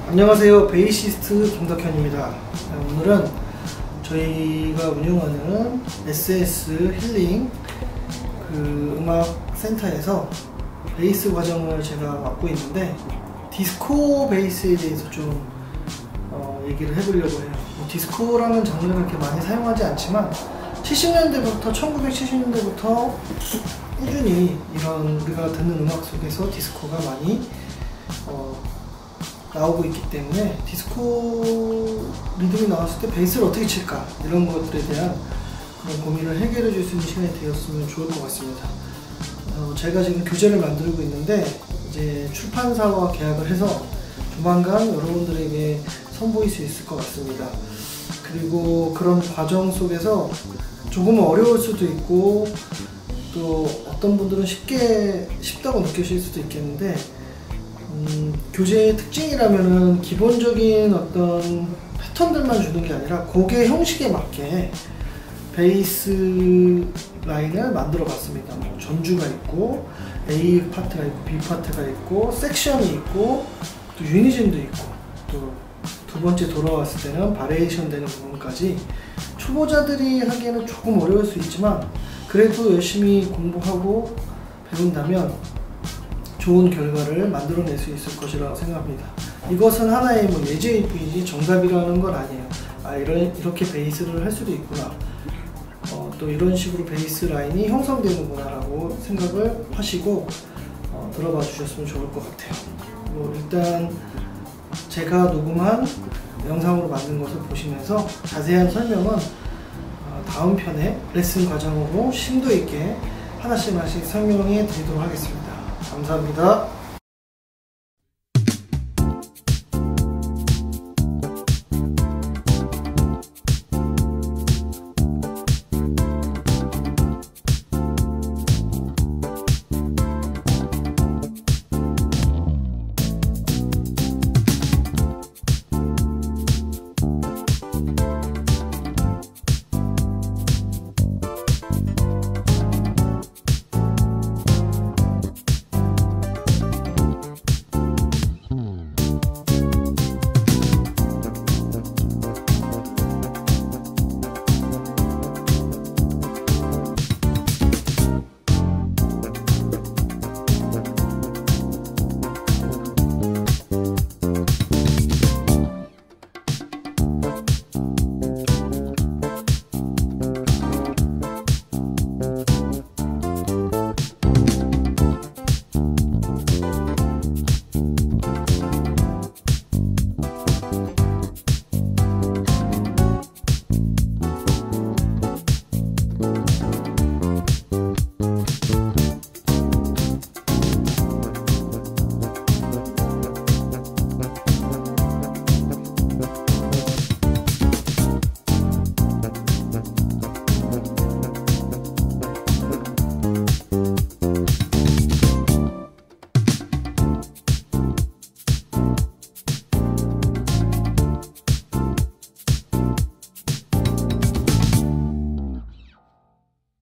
안녕하세요. 베이시스트 김덕현입니다. 오늘은 저희가 운영하는 SS 힐링 음악 센터에서 베이스 과정을 제가 맡고 있는데, 디스코 베이스에 대해서 좀 얘기를 해보려고 해요. 디스코라는 장르를 그렇게 많이 사용하지 않지만 70년대부터 1970년대부터 꾸준히 이런 우리가 듣는 음악 속에서 디스코가 많이 나오고 있기 때문에, 디스코 리듬이 나왔을 때 베이스를 어떻게 칠까, 이런 것들에 대한 그런 고민을 해결해 줄 수 있는 시간이 되었으면 좋을 것 같습니다. 제가 지금 교재를 만들고 있는데, 이제 출판사와 계약을 해서 조만간 여러분들에게 선보일 수 있을 것 같습니다. 그리고 그런 과정 속에서 조금은 어려울 수도 있고, 또 어떤 분들은 쉽다고 느끼실 수도 있겠는데, 교재의 특징이라면은 기본적인 어떤 패턴들만 주는 게 아니라 곡의 형식에 맞게 베이스 라인을 만들어 봤습니다. 전주가 있고, A 파트가 있고, B 파트가 있고, 섹션이 있고, 또 유니즘도 있고, 또 두 번째 돌아왔을 때는 바리에이션 되는 부분까지 초보자들이 하기에는 조금 어려울 수 있지만, 그래도 열심히 공부하고 배운다면 좋은 결과를 만들어낼 수 있을 것이라고 생각합니다. 이것은 하나의 예제일 뿐이지 정답이라는 건 아니에요. 이렇게 베이스를 할 수도 있구나, 또 이런 식으로 베이스 라인이 형성되는구나 라고 생각을 하시고 들어봐 주셨으면 좋을 것 같아요. 일단 제가 녹음한 영상으로 만든 것을 보시면서 자세한 설명은 다음 편에 레슨 과정으로 심도 있게 하나씩 설명해 드리도록 하겠습니다. 감사합니다.